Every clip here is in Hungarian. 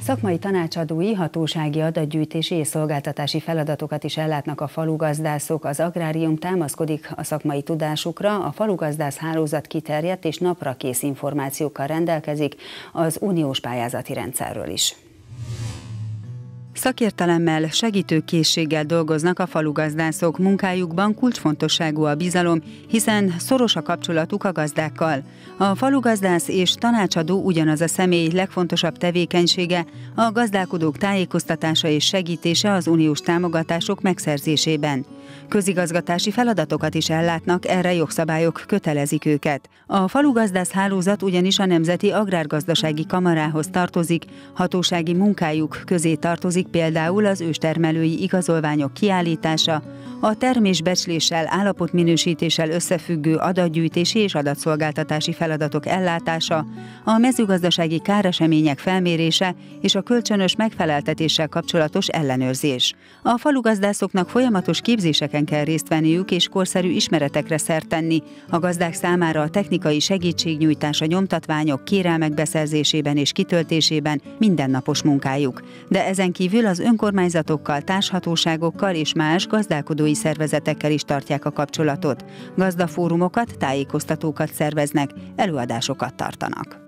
Szakmai tanácsadói, hatósági adatgyűjtési és szolgáltatási feladatokat is ellátnak a falugazdászok. Az Agrárium támaszkodik a szakmai tudásukra, a falugazdász hálózat kiterjedt és naprakész információkkal rendelkezik az uniós pályázati rendszerről is. Szakértelemmel, segítőkészséggel dolgoznak a falugazdászok. Munkájukban kulcsfontosságú a bizalom, hiszen szoros a kapcsolatuk a gazdákkal. A falugazdász és tanácsadó ugyanaz a személy, legfontosabb tevékenysége a gazdálkodók tájékoztatása és segítése az uniós támogatások megszerzésében. Közigazgatási feladatokat is ellátnak, erre jogszabályok kötelezik őket. A falugazdász hálózat ugyanis a Nemzeti Agrárgazdasági Kamarához tartozik, hatósági munkájuk közé tartozik például az őstermelői igazolványok kiállítása, a termésbecsléssel, állapotminősítéssel összefüggő adatgyűjtési és adatszolgáltatási feladatok ellátása, a mezőgazdasági káresemények felmérése és a kölcsönös megfeleltetéssel kapcsolatos ellenőrzés. A falugazdászoknak folyamatos képzéseken kell részt venniük és korszerű ismeretekre szert tenni. A gazdák számára a technikai segítségnyújtás a nyomtatványok, kérelmek beszerzésében és kitöltésében mindennapos munkájuk. De ezen kívül az önkormányzatokkal, társhatóságokkal és más gazdálkodói szervezetekkel is tartják a kapcsolatot. Gazdafórumokat, tájékoztatókat szerveznek, előadásokat tartanak.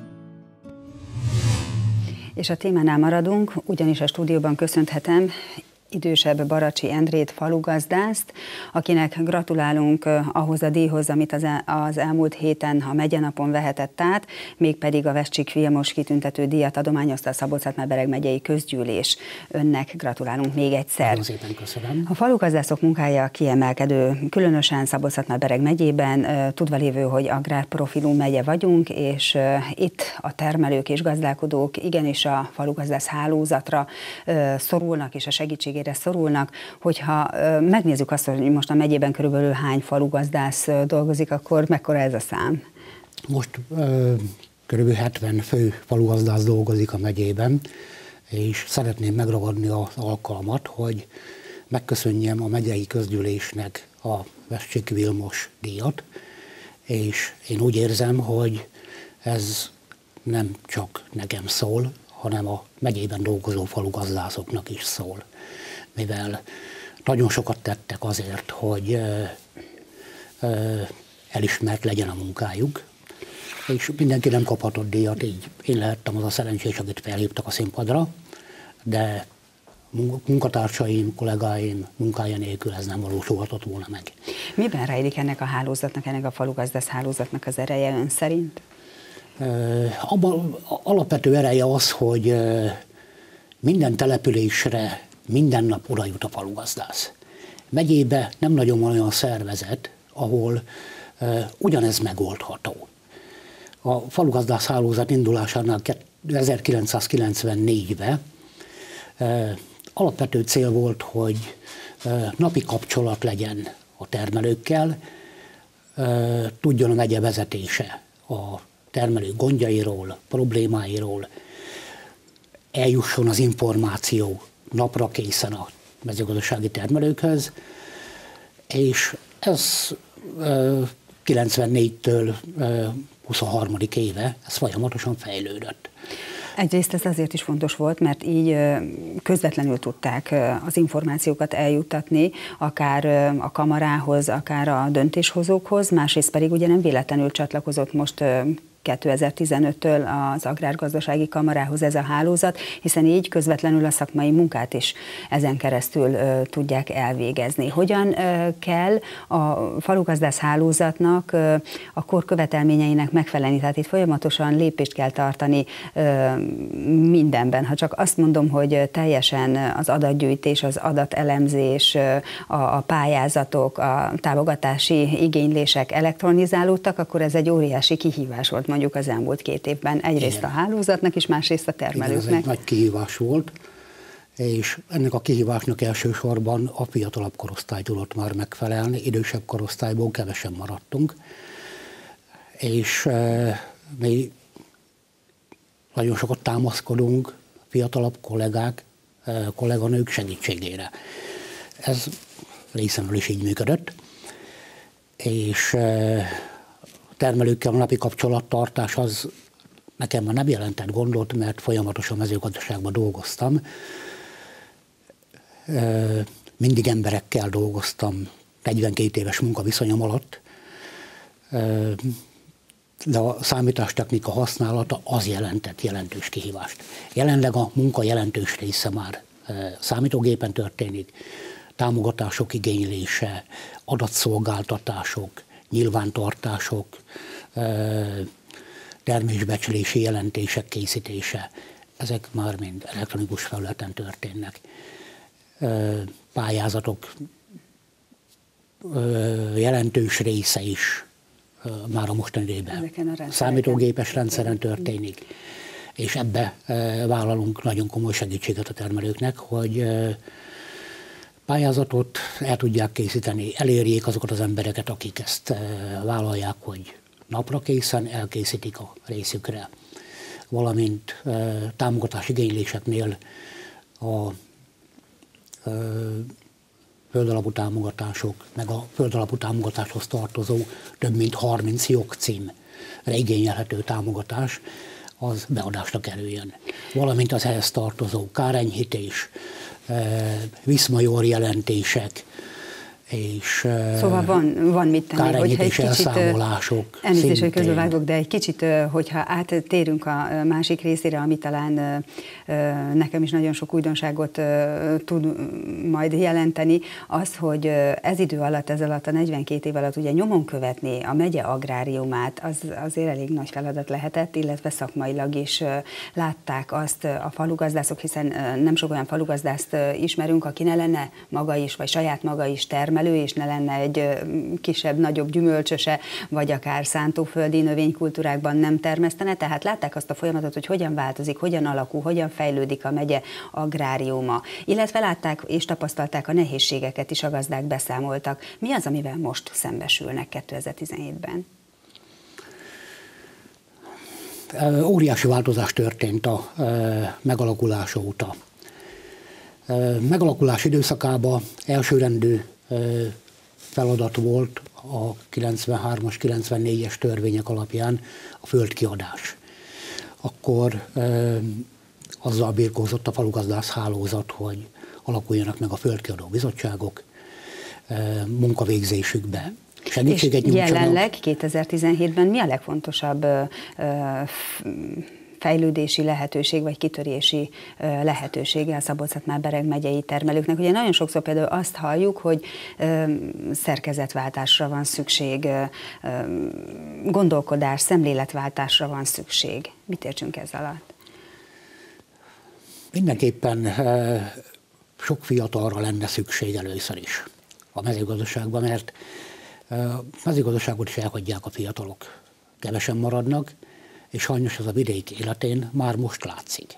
És a témánál maradunk, ugyanis a stúdióban köszönhetem idősebb Baracsi Endrét falugazdászt, akinek gratulálunk ahhoz a díjhoz, amit az elmúlt héten a megyenapon vehetett át, mégpedig a Vestsik Vilmos kitüntető díjat adományozta a Szabolcs-Szatmár-Bereg megyei közgyűlés. Önnek gratulálunk még egyszer. Nagyon szépen köszönöm. A falugazdászok munkája kiemelkedő, különösen Szabolcs-Szatmár-Bereg megyében, tudva lévő, hogy agrárprofilú megye vagyunk, és itt a termelők és gazdálkodók igenis a falugazdász hálózatra szorulnak, és a segítségére szorulnak. Hogyha megnézzük azt, hogy most a megyében körülbelül hány falugazdász dolgozik, akkor mekkora ez a szám? Most körülbelül 70 fő falugazdász dolgozik a megyében, és szeretném megragadni az alkalmat, hogy megköszönjem a megyei közgyűlésnek a Vestsik Vilmos díjat, és én úgy érzem, hogy ez nem csak nekem szól, hanem a megyében dolgozó falugazdászoknak is szól. Mivel nagyon sokat tettek azért, hogy elismert legyen a munkájuk, és mindenki nem kaphatott díjat, így én lehettem az a szerencsés, akit felhívtak a színpadra, de munkatársaim, kollégáim munkája nélkül ez nem valósulhatott volna meg. Miben rejlik ennek a hálózatnak, ennek a falugazdász hálózatnak az ereje ön szerint? Abban alapvető ereje az, hogy minden településre minden nap oda jut a falugazdász. Megyébe nem nagyon van olyan szervezet, ahol ugyanez megoldható. A falugazdász hálózat indulásánál 1994-ben alapvető cél volt, hogy napi kapcsolat legyen a termelőkkel, tudjon a megye vezetése a termelők gondjairól, problémáiról, eljusson az információ napra készen a mezőgazdasági termelőkhöz, és ez 94-től 23. éve ez folyamatosan fejlődött. Egyrészt ez azért is fontos volt, mert így közvetlenül tudták az információkat eljuttatni, akár a kamarához, akár a döntéshozókhoz, másrészt pedig ugye nem véletlenül csatlakozott most 2015-től az Agrárgazdasági Kamarához ez a hálózat, hiszen így közvetlenül a szakmai munkát is ezen keresztül tudják elvégezni. Hogyan kell a falugazdász hálózatnak a kor követelményeinek megfelelni? Tehát itt folyamatosan lépést kell tartani mindenben. Ha csak azt mondom, hogy teljesen az adatgyűjtés, az adatelemzés, a pályázatok, a támogatási igénylések elektronizálódtak, akkor ez egy óriási kihívás volt mondjuk az elmúlt 2 évben. Egyrészt igen, a hálózatnak és másrészt a termelőknek. Igen, ez egy nagy kihívás volt, és ennek a kihívásnak elsősorban a fiatalabb korosztály tudott már megfelelni, idősebb korosztályból kevesen maradtunk, és mi nagyon sokat támaszkodunk fiatalabb kollégák, kolléganők segítségére. Ez részemről is így működött, és termelőkkel a napi kapcsolattartás az nekem nem jelentett gondot, mert folyamatosan mezőgazdaságban dolgoztam. Mindig emberekkel dolgoztam 42 éves munkaviszonyom alatt, de a számítástechnika használata az jelentett jelentős kihívást. Jelenleg a munka jelentős része már számítógépen történik, támogatások igénylése, adatszolgáltatások, nyilvántartások, termésbecslési jelentések készítése, ezek már mind elektronikus felületen történnek. Pályázatok jelentős része is már a mostani időben számítógépes rendszeren történik, és ebbe vállalunk nagyon komoly segítséget a termelőknek, hogy pályázatot el tudják készíteni, elérjék azokat az embereket, akik ezt vállalják, hogy napra készen elkészítik a részükre, valamint támogatási igényléseknél a földalapú támogatások, meg a földalapú támogatáshoz tartozó több mint 30 jogcímre igényelhető támogatás, az beadásra kerüljön. Valamint az ehhez tartozó kárenyhítés, viszmajor jelentések, és szóval van mit tenni, hogyha egy kicsit, elnézést, hogy közbevágok, de egy kicsit, hogyha áttérünk a másik részére, ami talán nekem is nagyon sok újdonságot tud majd jelenteni, az, hogy ez idő alatt, ez alatt a 42 év alatt ugye nyomon követni a megye agráriumát, az azért elég nagy feladat lehetett, illetve szakmailag is látták azt a falugazdászok, hiszen nem sok olyan falugazdászt ismerünk, aki ne lenne maga is, vagy saját maga is termelő, és ne lenne egy kisebb, nagyobb gyümölcsöse, vagy akár szántóföldi növénykultúrákban nem termesztene. Tehát látták azt a folyamatot, hogy hogyan változik, hogyan alakul, hogyan fejlődik a megye agráriuma. Illetve látták és tapasztalták a nehézségeket is, a gazdák beszámoltak. Mi az, amivel most szembesülnek 2017-ben? Óriási változás történt a megalakulása óta. Megalakulás időszakában elsőrendű feladat volt a 93-as, 94-es törvények alapján a földkiadás. Akkor azzal birkózott a falugazdász hálózat, hogy alakuljanak meg a földkiadó bizottságok munkavégzésükbe. Segítséget nyújtsanak. Jelenleg 2017-ben mi a legfontosabb fejlődési lehetőség, vagy kitörési lehetősége a Szabolcs-Szatmár-Bereg megyei termelőknek? Ugye nagyon sokszor például azt halljuk, hogy szerkezetváltásra van szükség, gondolkodás, szemléletváltásra van szükség. Mit értsünk ez alatt? Mindenképpen sok fiatalra lenne szükség először is a mezőgazdaságban, mert a mezőgazdaságot is elhagyják a fiatalok. Kevesen maradnak, és sajnos az a vidék életén már most látszik.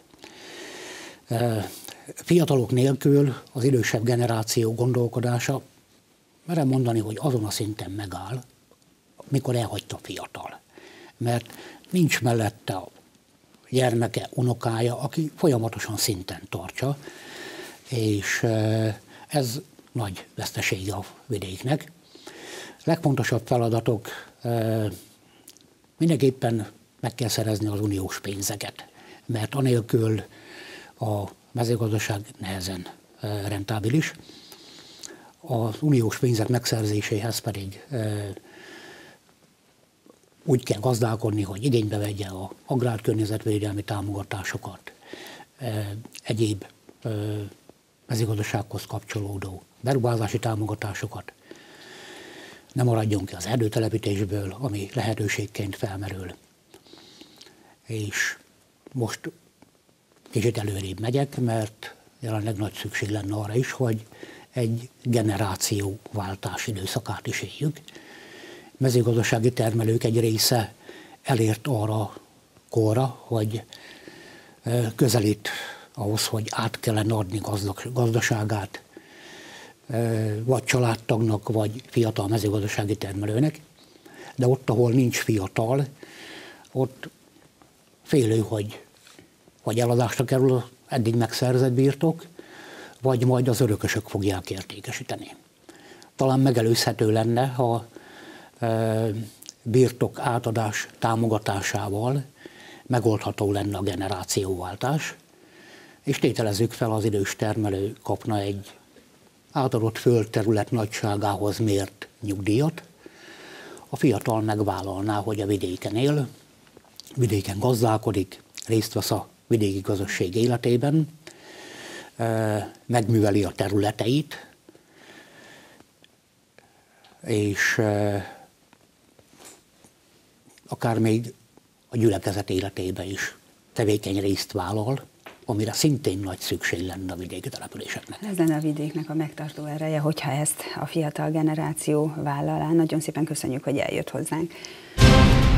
Fiatalok nélkül az idősebb generáció gondolkodása, merem mondani, hogy azon a szinten megáll, mikor elhagyta a fiatal. Mert nincs mellette a gyermeke, unokája, aki folyamatosan szinten tartsa, és ez nagy vesztesége a vidéknek. Legfontosabb feladatok mindenképpen meg kell szerezni az uniós pénzeket, mert anélkül a mezőgazdaság nehezen rentábilis. Az uniós pénzek megszerzéséhez pedig úgy kell gazdálkodni, hogy igénybe vegye az agrárkörnyezetvédelmi támogatásokat, egyéb mezőgazdasághoz kapcsolódó beruházási támogatásokat, ne maradjon ki az erdőtelepítésből, ami lehetőségként felmerül. És most kicsit előrébb megyek, mert jelenleg nagy szükség lenne arra is, hogy egy generációváltás időszakát is éljük. Mezőgazdasági termelők egy része elért arra korra, hogy közelít ahhoz, hogy át kellene adni gazdaságát, vagy családtagnak, vagy fiatal mezőgazdasági termelőnek, de ott, ahol nincs fiatal, ott félő, hogy vagy eladásra kerül az eddig megszerzett birtok, vagy majd az örökösök fogják értékesíteni. Talán megelőzhető lenne, ha birtok átadás támogatásával megoldható lenne a generációváltás, és tételezzük fel, az idős termelő kapna egy átadott földterület nagyságához mért nyugdíjat, a fiatal megvállalná, hogy a vidéken él, vidéken gazdálkodik, részt vesz a vidéki közösség életében, megműveli a területeit, és akár még a gyülekezet életében is tevékeny részt vállal, amire szintén nagy szükség lenne a vidéki településeknek. Ez lenne a vidéknek a megtartó ereje, hogyha ezt a fiatal generáció vállalá. Nagyon szépen köszönjük, hogy eljött hozzánk.